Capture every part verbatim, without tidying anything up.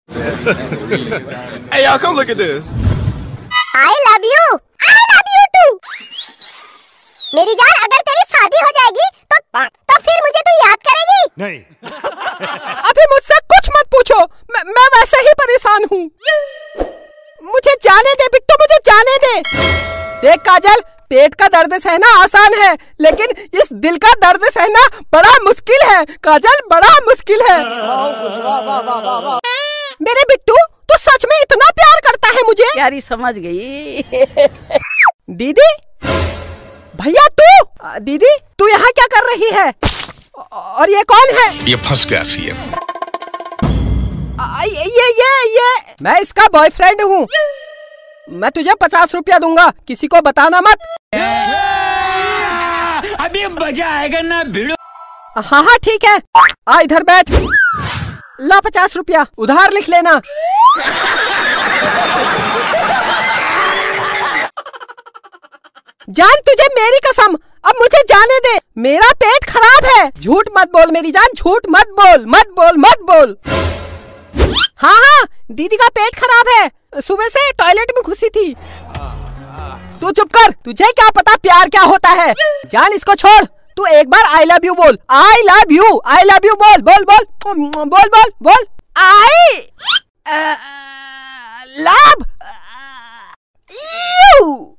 Hey y'all, come look at this. I love you. I love you too. मेरी जान, अगर तेरी शादी हो जाएगी तो तो फिर मुझे तू याद करेगी? नहीं। अभी मुझसे कुछ मत पूछो, मैं, मैं वैसे ही परेशान हूँ। मुझे जाने दे बिट्टू, मुझे जाने दे। देख काजल, पेट का दर्द सहना आसान है, लेकिन इस दिल का दर्द सहना बड़ा मुश्किल है। काजल, बड़ा मुश्किल है। मेरे बिट्टू, तू सच में इतना प्यार करता है मुझे? प्यारी समझ गई। दीदी, भैया तू, दीदी तू यहाँ क्या कर रही है? और ये कौन है? ये फंस गया सी है। ये ये ये मैं इसका बॉयफ्रेंड हूँ। मैं तुझे पचास रुपया दूंगा, किसी को बताना मत। अभी मजा आएगा ना भिड़ो। हाँ हाँ ठीक है, आ इधर बैठ। ला पचास रुपया, उधार लिख लेना। जान, तुझे मेरी कसम, अब मुझे जाने दे, मेरा पेट खराब है। झूठ मत बोल मेरी जान, झूठ मत बोल, मत बोल मत बोल। हाँ हाँ, दीदी का पेट खराब है, सुबह से टॉयलेट में घुसी थी। तू चुप कर, तुझे क्या पता प्यार क्या होता है। जान, इसको छोड़, तू एक बार आई लव यू बोल। I love you, I love you बोल, बोल बोल बोल बोल बोल। I love you.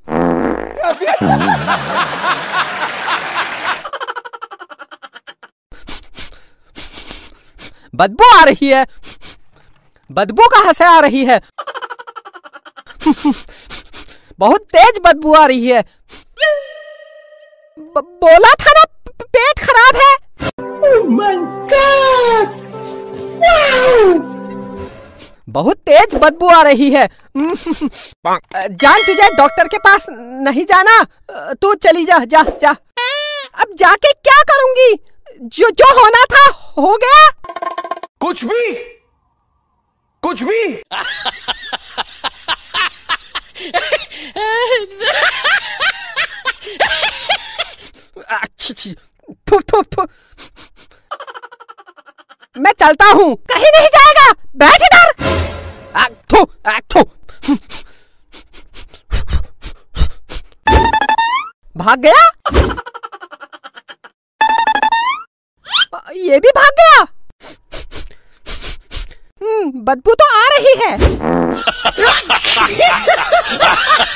बदबू आ रही है, बदबू कहाँ से आ रही है? बहुत तेज बदबू आ रही है। ब बोला था ना पेट खराब है। Oh my God! Wow! बहुत तेज बदबू आ रही है। जान, तुझे डॉक्टर के पास नहीं जाना, तू चली जा जा जा। अब जाके क्या करूंगी? जो जो होना था हो गया। कुछ भी कुछ भी। थू, थू, थू। मैं चलता हूँ, कहीं नहीं जाएगा, बैठ इधर। थू, थू। भाग गया, ये भी भाग गया। बदबू तो आ रही है।